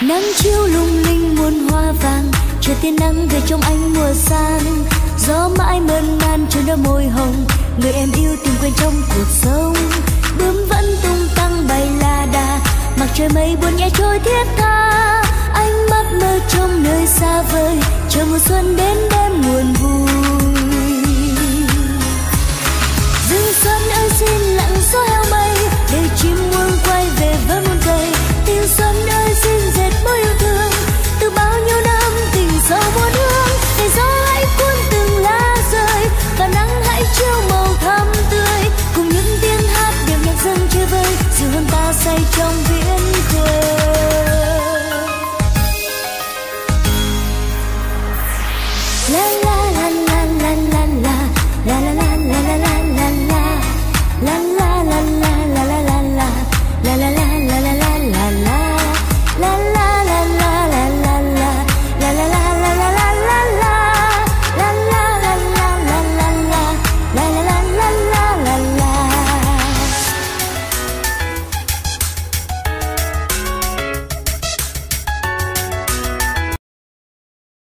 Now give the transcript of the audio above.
Nắng chiếu lung linh muôn hoa vàng, chờ tia nắng về trong ánh mùa sang. Gió mãi mơn man trên đôi môi hồng, người em yêu tìm quên trong cuộc sống. Bướm vẫn tung tăng bay la đà, mặc trời mây buồn nhẹ trôi thiết tha. Ánh mắt mơ trong nơi xa vời, chờ mùa xuân đến đêm nguồn vui. Rừng xuân ơi xin lặng gió heo mây, để chim muôn